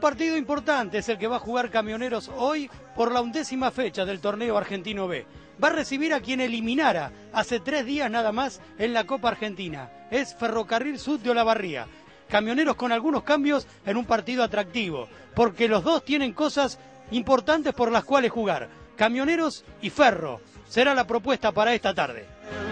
partido importante es el que va a jugar Camioneros hoy por la 11ª fecha del torneo Argentino B. Va a recibir a quien eliminara hace 3 días nada más en la Copa Argentina. Es Ferrocarril Sud de Olavarría. Camioneros con algunos cambios en un partido atractivo, porque los dos tienen cosas importantes por las cuales jugar. Camioneros y Ferro será la propuesta para esta tarde.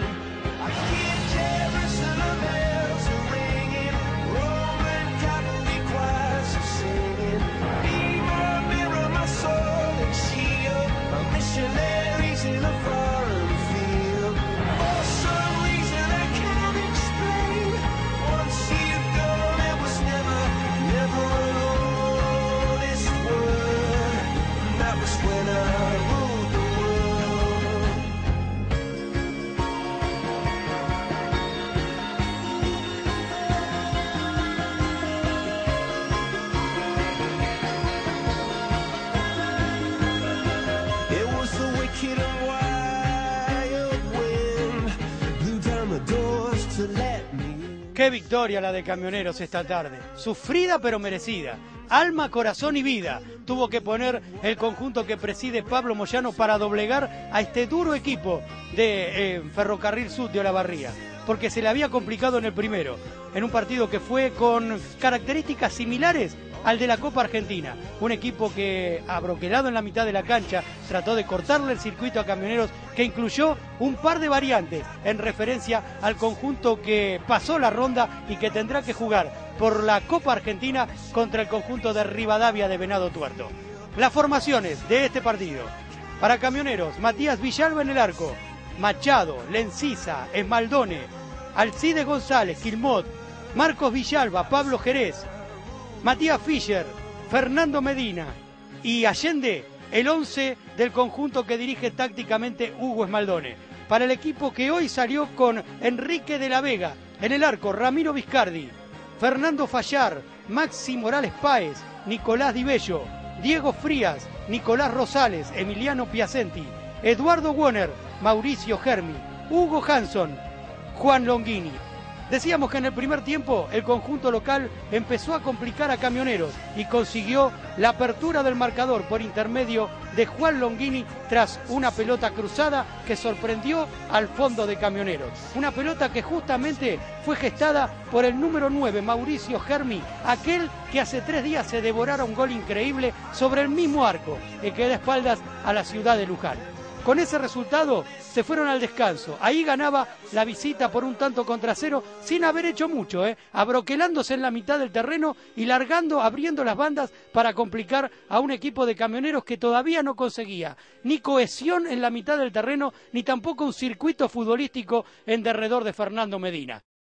Qué victoria la de Camioneros esta tarde, sufrida pero merecida, alma, corazón y vida tuvo que poner el conjunto que preside Pablo Moyano para doblegar a este duro equipo de Ferrocarril Sud de Olavarría, porque se le había complicado en el primero, en un partido que fue con características similares al de la Copa Argentina, un equipo que, abroquelado en la mitad de la cancha, trató de cortarle el circuito a Camioneros, que incluyó un par de variantes en referencia al conjunto que pasó la ronda y que tendrá que jugar por la Copa Argentina contra el conjunto de Rivadavia de Venado Tuerto. Las formaciones de este partido: para Camioneros, Matías Villalba en el arco, Machado, Lenciza, Esmaldone, Alcides González, Quilmot, Marcos Villalba, Pablo Jerez, Matías Fischer, Fernando Medina y Allende, el 11 del conjunto que dirige tácticamente Hugo Esmaldone. Para el equipo que hoy salió con Enrique de la Vega en el arco, Ramiro Viscardi, Fernando Fallar, Maxi Morales Páez, Nicolás Di Bello, Diego Frías, Nicolás Rosales, Emiliano Piacenti, Eduardo Warner, Mauricio Germi, Hugo Hanson, Juan Longini. Decíamos que en el primer tiempo el conjunto local empezó a complicar a Camioneros y consiguió la apertura del marcador por intermedio de Juan Longini tras una pelota cruzada que sorprendió al fondo de Camioneros. Una pelota que justamente fue gestada por el número 9, Mauricio Germi, aquel que hace 3 días se devorara un gol increíble sobre el mismo arco, el que da espaldas a la ciudad de Luján. Con ese resultado se fueron al descanso. Ahí ganaba la visita por 1-0 sin haber hecho mucho, abroquelándose en la mitad del terreno y largando, abriendo las bandas para complicar a un equipo de Camioneros que todavía no conseguía ni cohesión en la mitad del terreno, ni tampoco un circuito futbolístico en derredor de Fernando Medina.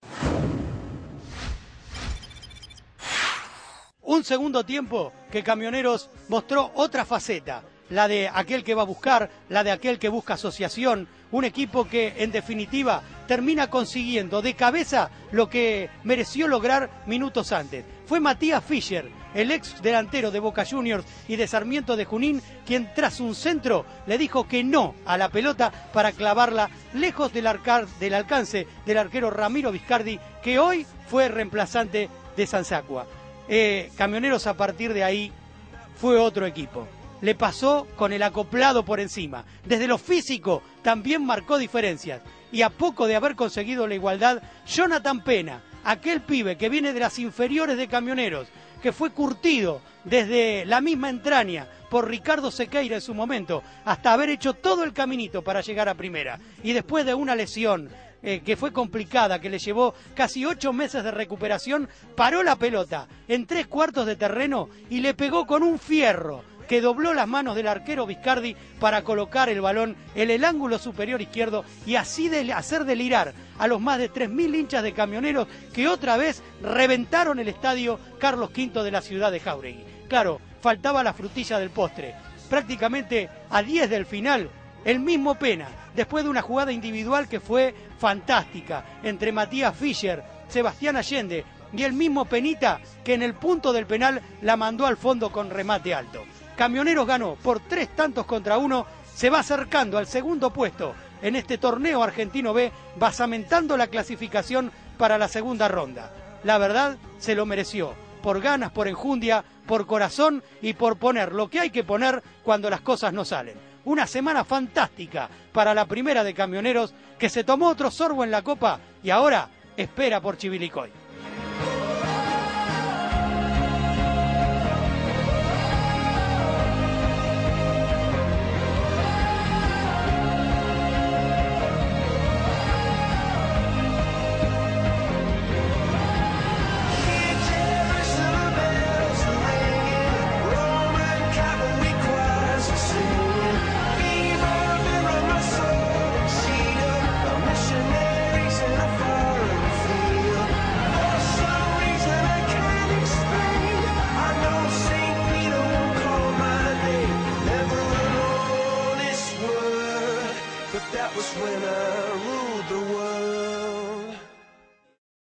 Un segundo tiempo que Camioneros mostró otra faceta, la de aquel que va a buscar, la de aquel que busca asociación, un equipo que en definitiva termina consiguiendo de cabeza lo que mereció lograr minutos antes. Fue Matías Fischer, el ex delantero de Boca Juniors y de Sarmiento de Junín, quien tras un centro le dijo que no a la pelota para clavarla lejos del alcance del arquero Ramiro Viscardi, que hoy fue reemplazante de Sansacua. Camioneros a partir de ahí fue otro equipo. Le pasó con el acoplado por encima. Desde lo físico también marcó diferencias. Y a poco de haber conseguido la igualdad, Jonathan Pena, aquel pibe que viene de las inferiores de Camioneros, que fue curtido desde la misma entraña por Ricardo Sequeira en su momento, hasta haber hecho todo el caminito para llegar a primera. Y después de una lesión que fue complicada, que le llevó casi 8 meses de recuperación, paró la pelota en 3/4 de terreno y le pegó con un fierro que dobló las manos del arquero Viscardi para colocar el balón en el ángulo superior izquierdo y así hacer delirar a los más de 3.000 hinchas de Camioneros que otra vez reventaron el estadio Carlos V de la ciudad de Jáuregui. Claro, faltaba la frutilla del postre. Prácticamente a 10 del final, el mismo Pena, después de una jugada individual que fue fantástica entre Matías Fischer, Sebastián Allende y el mismo Penita, que en el punto del penal la mandó al fondo con remate alto. Camioneros ganó por 3-1, se va acercando al segundo puesto en este torneo argentino B, basamentando la clasificación para la segunda ronda. La verdad, se lo mereció, por ganas, por enjundia, por corazón y por poner lo que hay que poner cuando las cosas no salen. Una semana fantástica para la primera de Camioneros, que se tomó otro sorbo en la Copa y ahora espera por Chivilcoy.